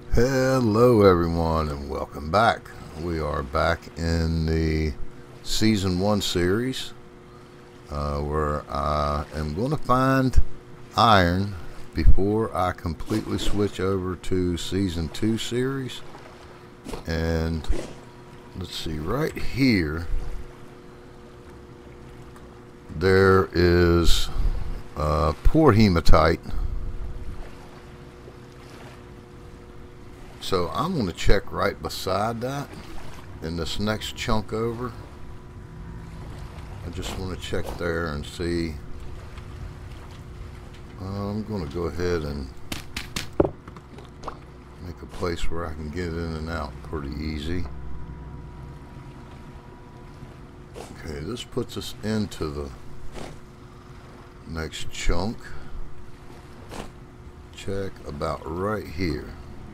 Hello everyone and welcome back. We are back in the season 1 series where I am going to find iron before I completely switch over to season 2 series. And let's see, right here there is poor hematite. So I'm going to check right beside that in this next chunk over. I just want to check there and see. I'm going to go ahead and make a place where I can get in and out pretty easy. Okay, this puts us into the next chunk. Check about right here.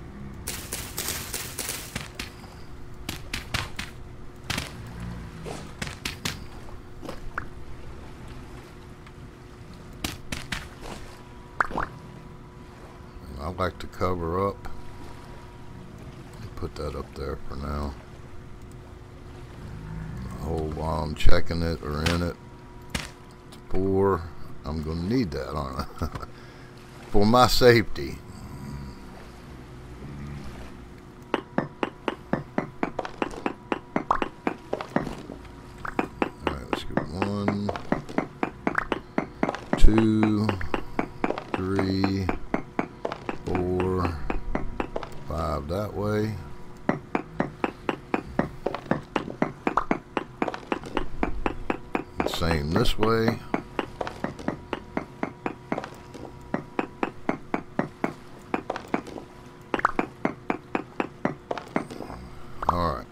I like to cover up. Put that up there for now. Hold while I'm checking it or in it. For I'm going to need that, aren't I? For my safety. Alright, let's go 1, 2, 3, 4, 5 that way. Same this way. Alright.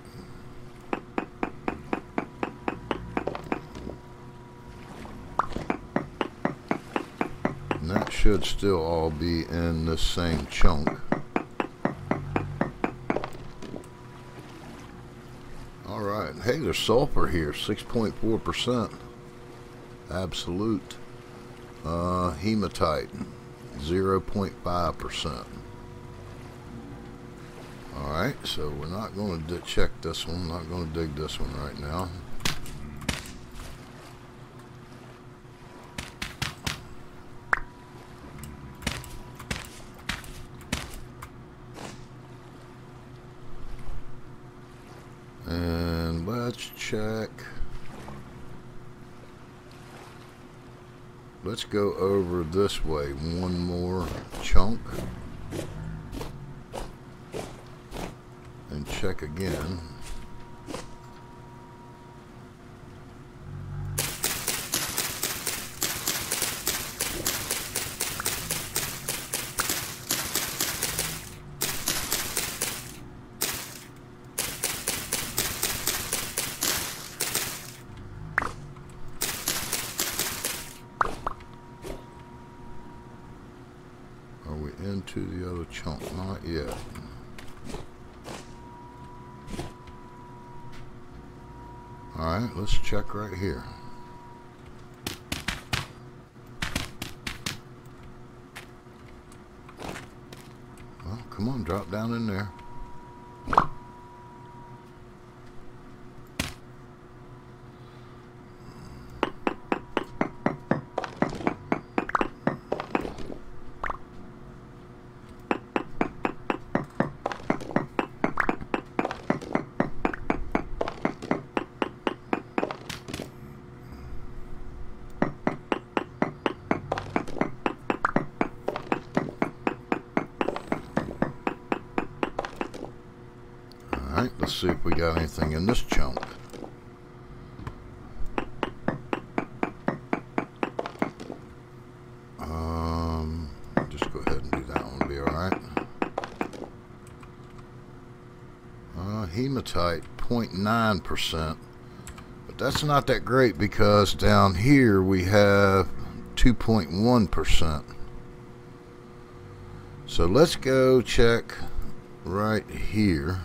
And that should still all be in this same chunk. Alright. Hey, there's sulfur here, 6.4%. Absolute. Hematite, 0.5%. Alright, so we're not going to check this one, not going to dig this one right now. And let's check. Let's go over this way one more chunk and check again. Are we into the other chunk? Not yet. Alright, let's check right here. Well, come on, drop down in there. Alright, let's see if we got anything in this chunk. Just go ahead and do that one, be alright. Hematite, 0.9%. But that's not that great because down here we have 2.1%. So let's go check right here.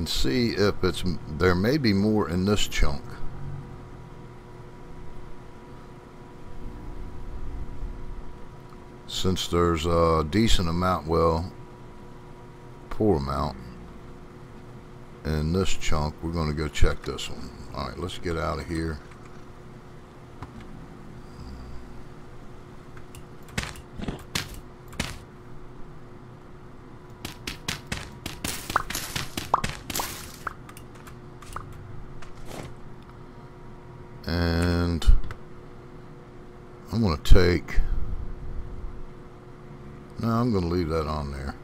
and see if there may be more in this chunk. Since there's a decent amount, well, poor amount in this chunk, we're going to go check this one. Alright, let's get out of here. And I'm going to take... No, I'm going to leave that on there.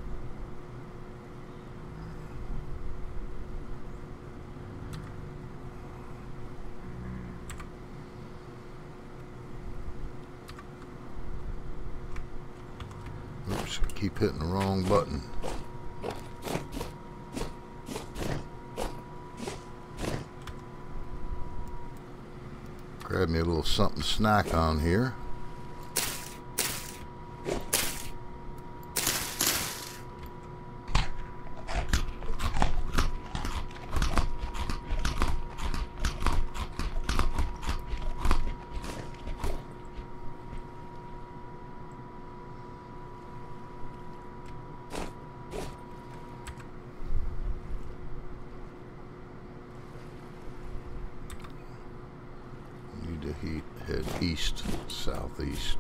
Oops, I keep hitting the wrong button. Grab me a little something to snack on here. Head east, southeast.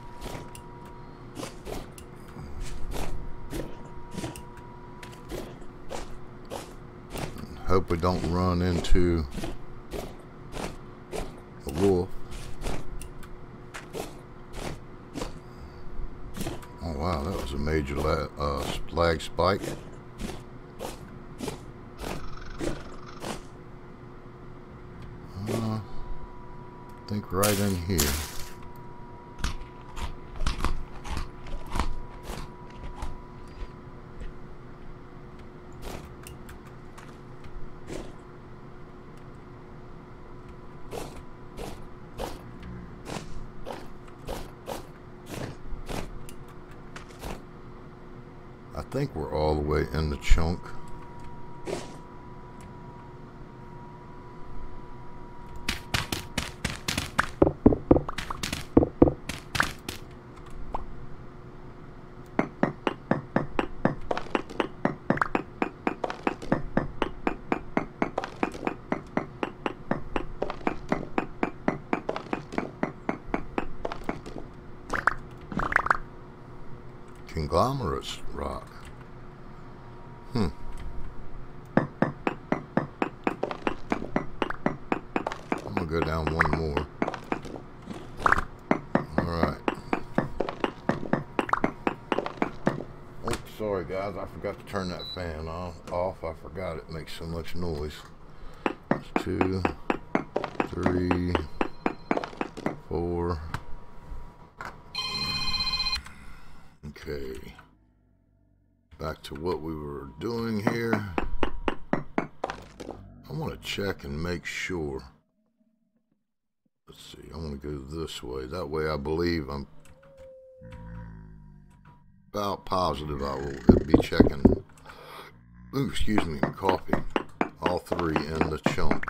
And hope we don't run into a wolf. Oh wow, that was a major lag spike. I think right in here. I think we're all the way in the chunk. Conglomerate rock. I'm gonna go down one more. Alright. Oh, sorry guys, I forgot to turn that fan off. I forgot it makes so much noise. That's 2, 3, 4. Okay, back to what we were doing here. I want to check and make sure. Let's see, I want to go this way. That way I believe I'm about positive I will be checking, ooh, excuse me, coffee, all 3 in the chunk.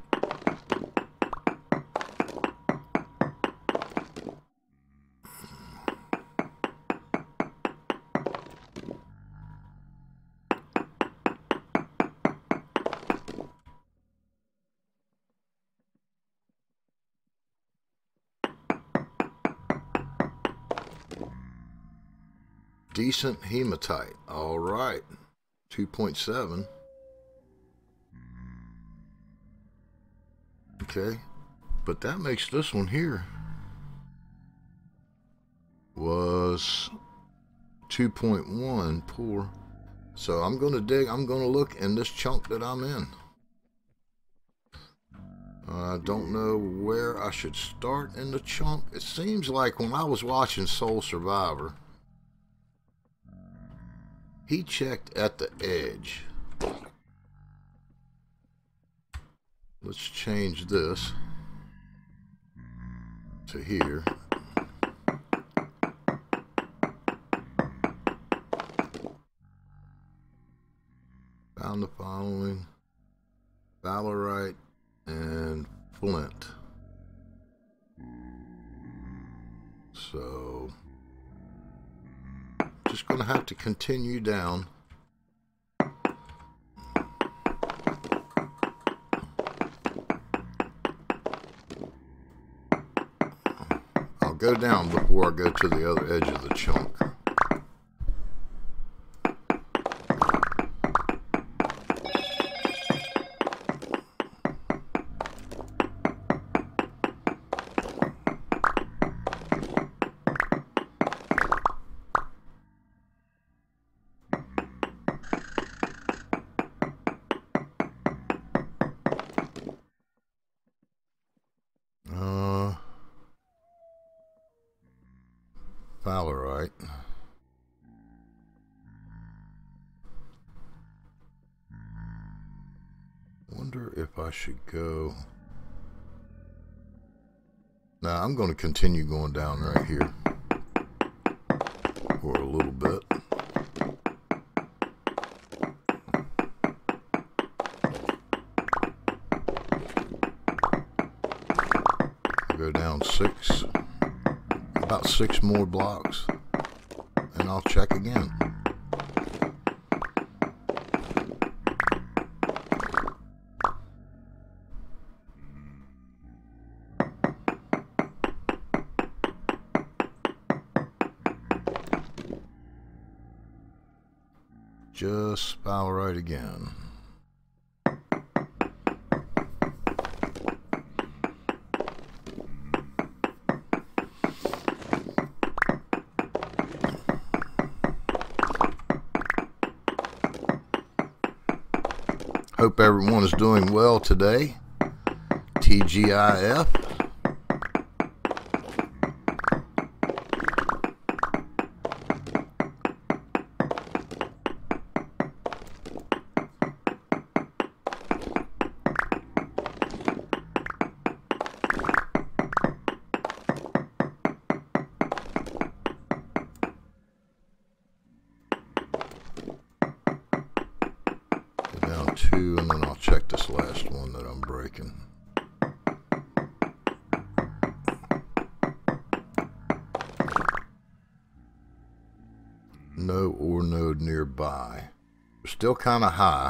Decent hematite. All right. 2.7. Okay. But that makes this one here was 2.1 poor. So I'm going to dig. I'm going to look in this chunk that I'm in. I don't know where I should start in the chunk. It seems like when I was watching Soul Survivor, he checked at the edge. Let's change this to here. Found the final So just gonna have to continue down. I'll go down before I go to the other edge of the chunk. Fowlerite. Wonder if I should go. Now I'm going to continue going down right here for a little bit. Go down about six more blocks, and I'll check again. Just spell right again. Hope everyone is doing well today. TGIF. Down two, and then I'll check this last one that I'm breaking. No ore node nearby. We're still kind of high.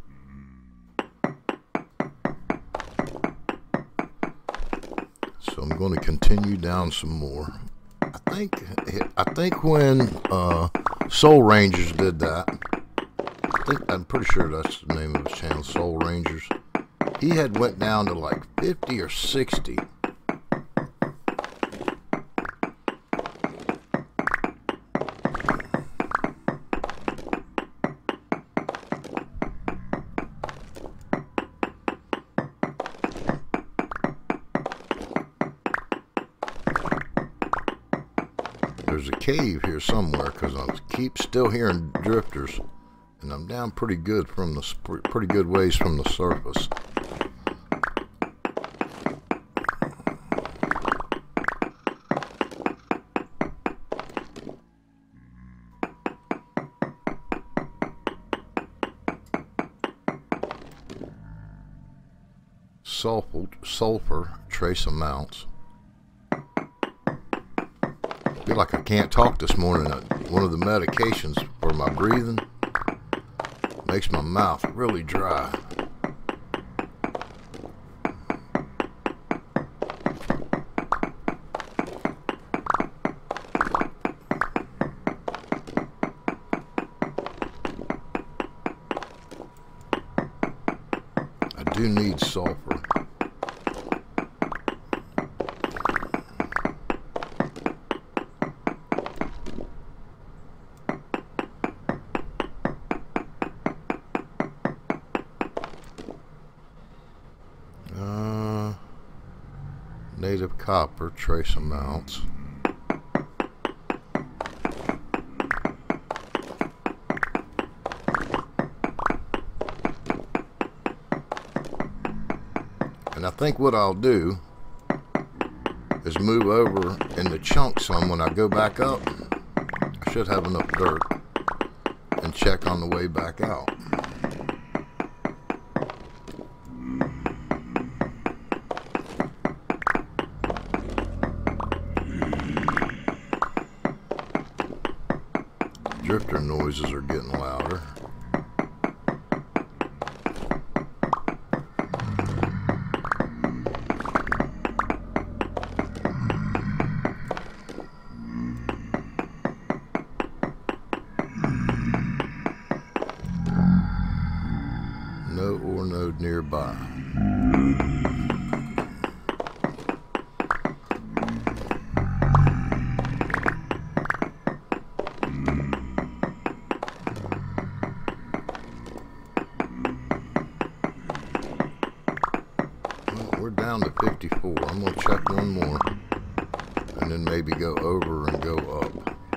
So I'm going to continue down some more. I think when Soul Rangers did that, I'm pretty sure that's the name of his channel, Soul Rangers. He had went down to like 50 or 60. There's a cave here somewhere because I keep still hearing drifters. And I'm down pretty good ways from the surface. Sulfur trace amounts. Feel like I can't talk this morning. One of the medications for my breathing makes my mouth really dry. I do need sulfur. Native copper, trace amounts. And I think what I'll do is move over in the chunk some when I go back up. I should have enough dirt, and check on the way back out. Drifter noises are getting louder. No ore node nearby. We're down to 54. I'm going to check one more and then maybe go over and go up.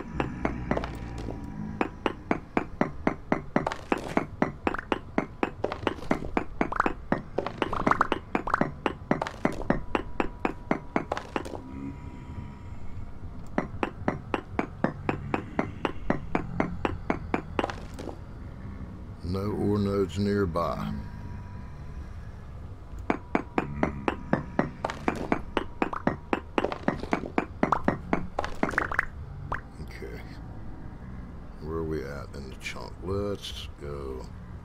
No ore nodes nearby. Okay. Where are we at in the chunk? Let's go.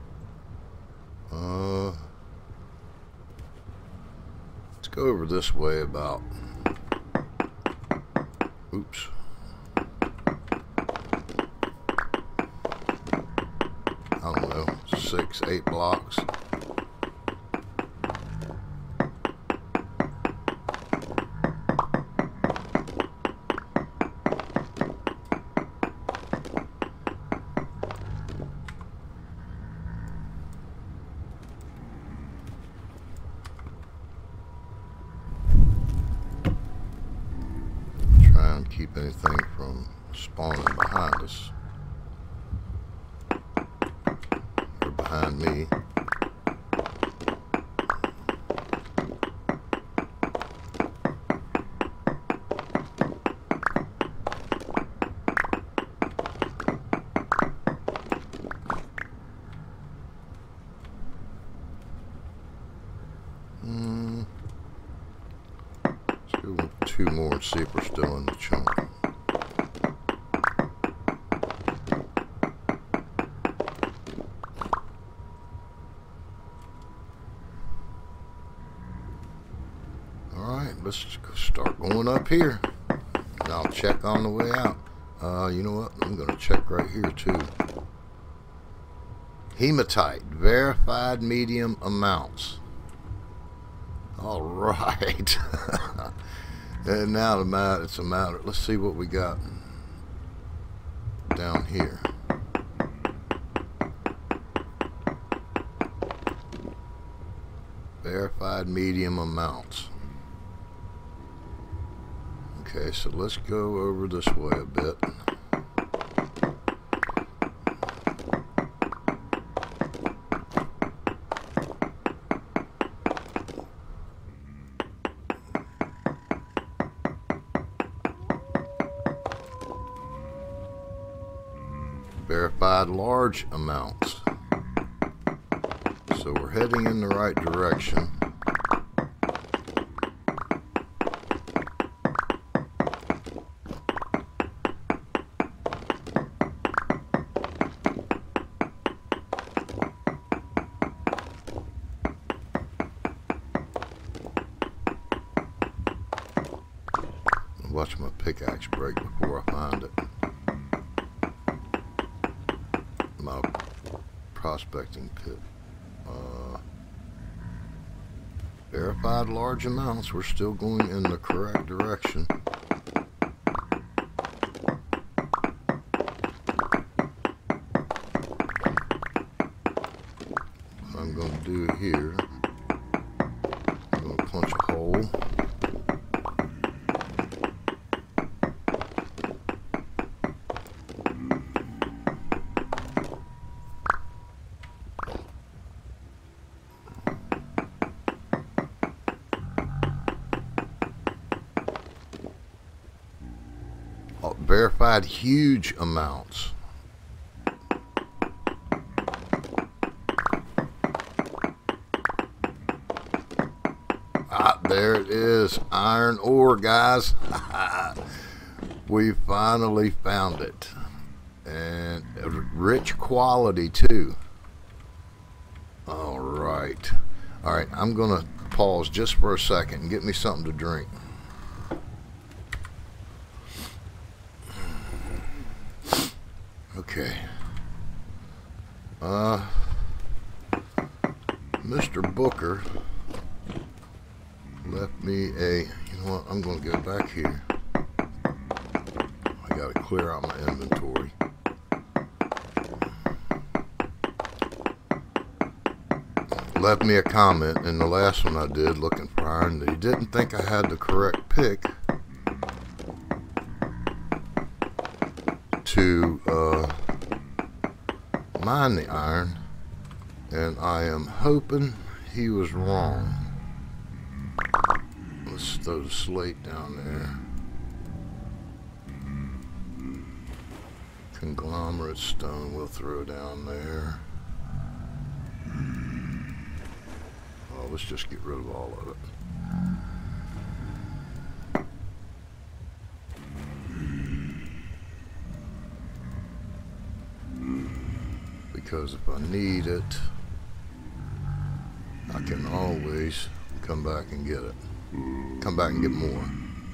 Let's go over this way about. Oops. I don't know, 6, 8 blocks. Try and keep anything from spawning behind us. Behind me. Let's go with 2 more and see if we're still in the chunk. Let's start going up here, and I'll check on the way out. You know what? I'm going to check right here too. Hematite, verified medium amounts. All right. And now it's a matter. Let's see what we got down here. Verified medium amounts. Okay, so let's go over this way a bit. Verified large amounts. So we're heading in the right direction. Watch my pickaxe break before I find it. My prospecting pit. Verified large amounts. We're still going in the correct direction. What I'm going to do here, I'm going to punch a hole. Verified huge amounts. Ah, there it is. Iron ore, guys. We finally found it. And rich quality too. All right. I'm gonna pause just for a second and get me something to drink. Okay. Mr. Booker left me a, you know what, I'm going to go back here. I got to clear out my inventory. Left me a comment in the last one I did looking for iron that he didn't think I had the correct pick to mine the iron, and I am hoping he was wrong. Let's throw the slate down there. Conglomerate stone we'll throw down there. Oh, let's just get rid of all of it. Because if I need it, I can always come back and get it. Come back and get more.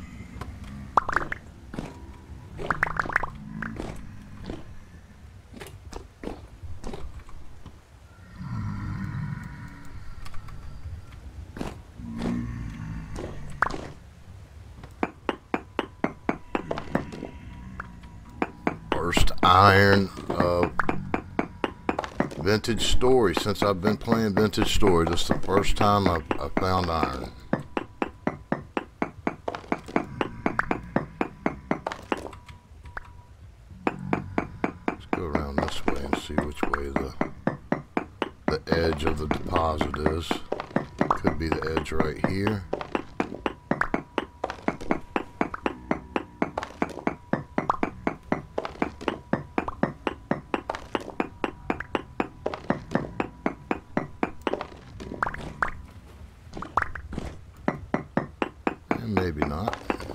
First iron of Vintage Story. Since I've been playing Vintage Story, this is the first time I found iron. Let's go around this way and see which way the edge of the deposit is. Could be the edge right here. Maybe not.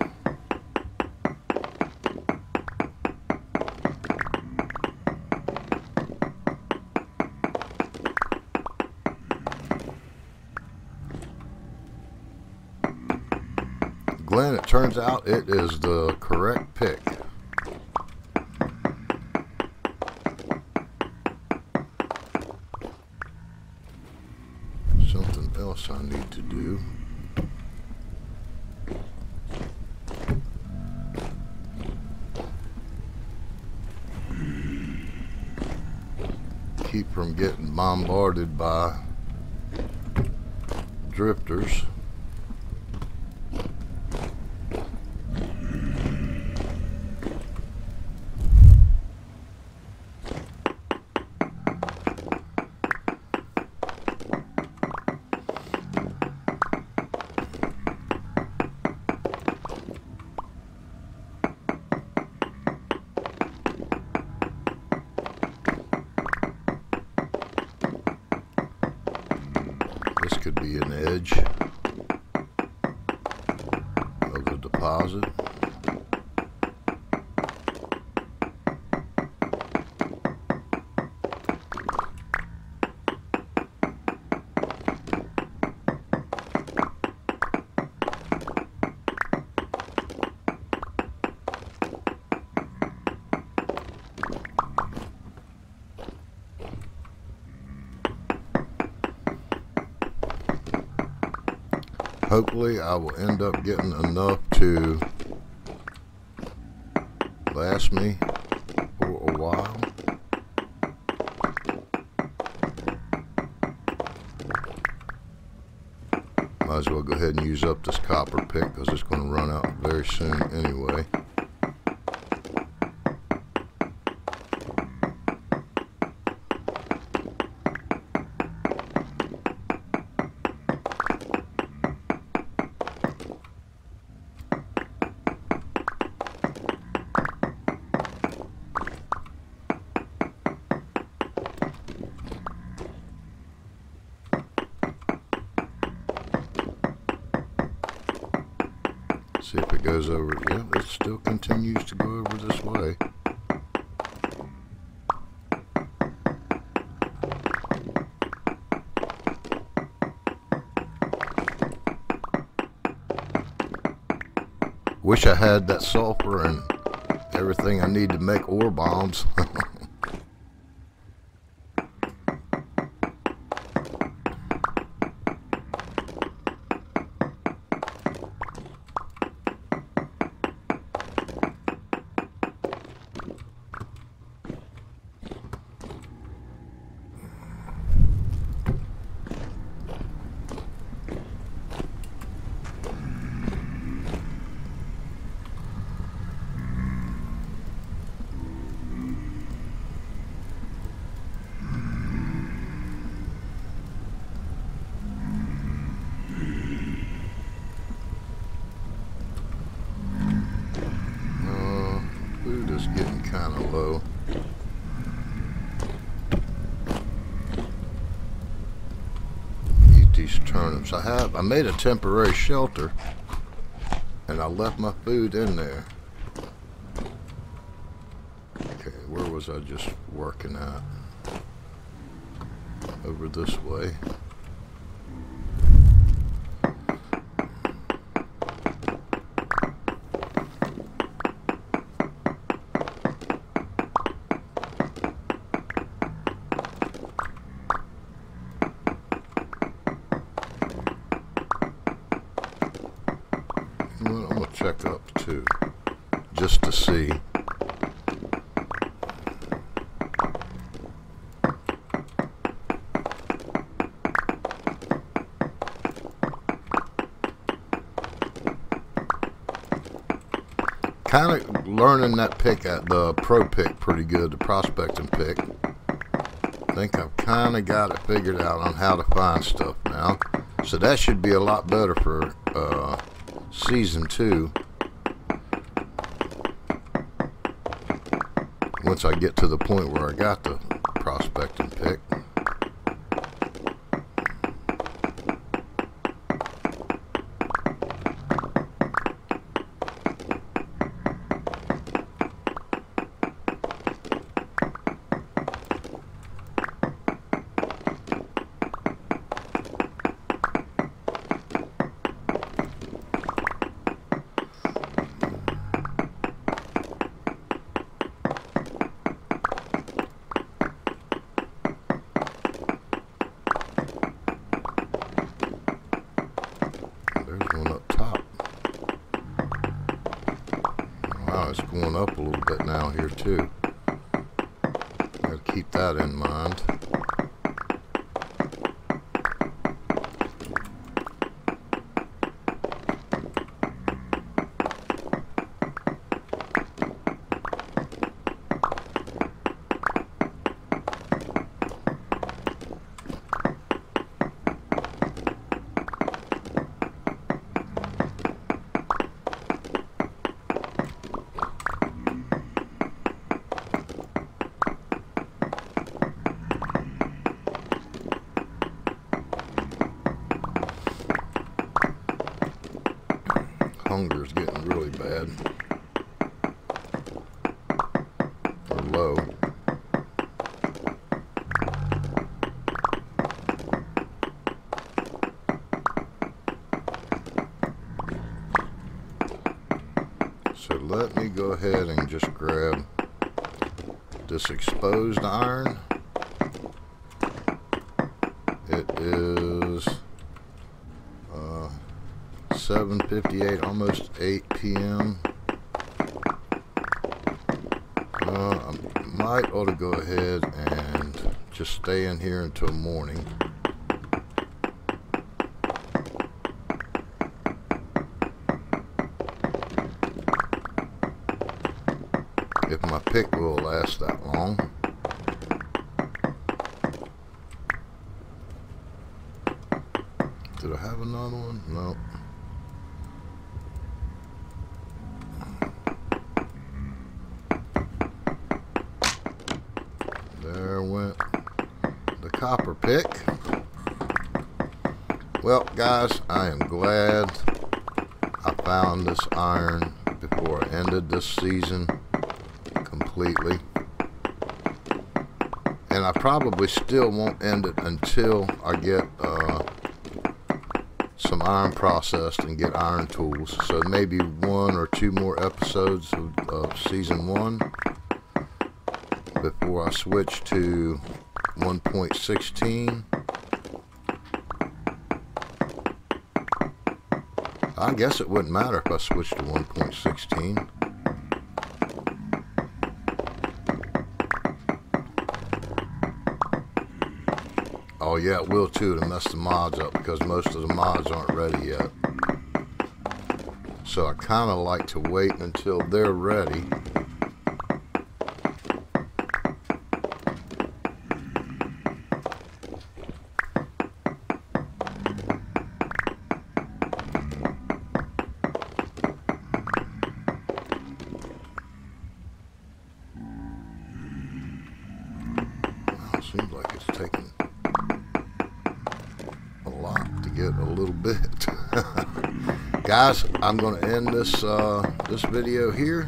Glenn, it turns out it is the correct pick. Something else I need to do. Keep from getting bombarded by drifters. This could be an edge of the deposit. Hopefully I will end up getting enough to last me for a while. Might as well go ahead and use up this copper pick because it's going to run out very soon anyway. See if it goes over. Yeah, it still continues to go over this way. Wish I had that sulfur and everything I need to make ore bombs. Food is getting kind of low. Eat these turnips. I made a temporary shelter and I left my food in there. Okay, where was I just working at? Over this way. I'm gonna check up too, just to see. Kind of learning that pick at the pro pick pretty good, the prospecting pick. I think I've kind of got it figured out on how to find stuff now. So that should be a lot better for season 2. Once I get to the point where I got the prospecting pick. It's going up a little bit now here too. Gotta keep that in mind. Hunger is getting really bad, or low. So let me go ahead and just grab this exposed iron. It is 7:58, almost 8 p.m. I might ought to go ahead and just stay in here until morning. If my pick will last that long. Did I have another one? No. There went the copper pick. Well, guys, I am glad I found this iron before I ended this season completely. And I probably still won't end it until I get some iron processed and get iron tools. So maybe 1 or 2 more episodes of season 1 before I switch to 1.16. I guess it wouldn't matter if I switched to 1.16. Oh yeah, it will too, to mess the mods up, because most of the mods aren't ready yet. So I kind of like to wait until they're ready. Well, it seems like it's taking a lot to get a little bit. Guys, I'm going to end this this video here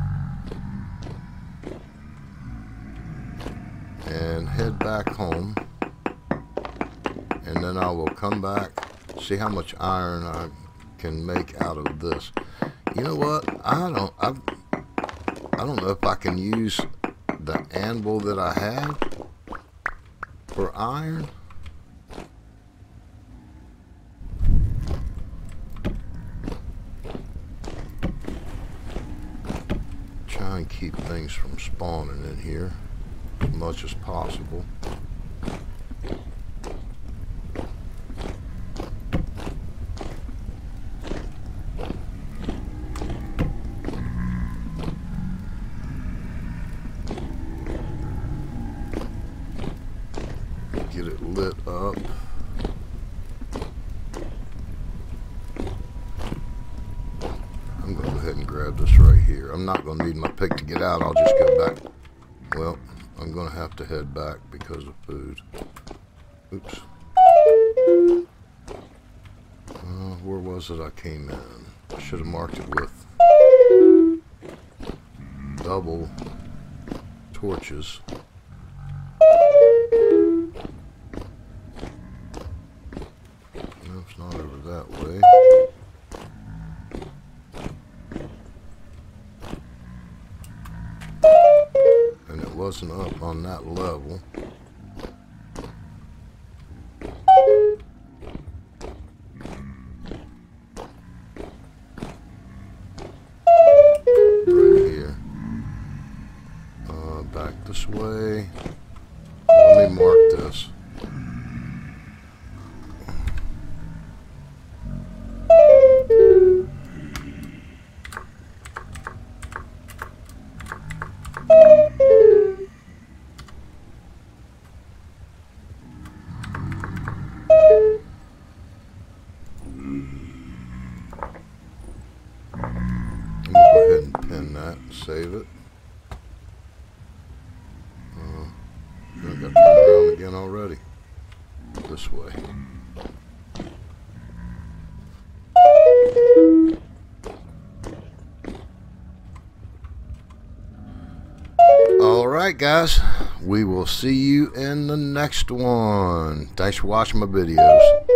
and head back home, and then I will come back, see how much iron I can make out of this. You know what? I don't know if I can use the anvil that I have for iron. Try and keep things from spawning in here as much as possible. Get it lit up. I'm going to go ahead and grab this right here. I'm not going to need my pick to get out. I'll just go back. Well, I'm going to have to head back because of food. Oops. Where was it I came in? I should have marked it with double torches. No, it's not over that way. And it wasn't up on that level. Right here. Back this way. Let me mark this. I'm gonna go ahead and pin that and save it. I got to turn around again already. This way. Alright guys, we will see you in the next one. Thanks for watching my videos.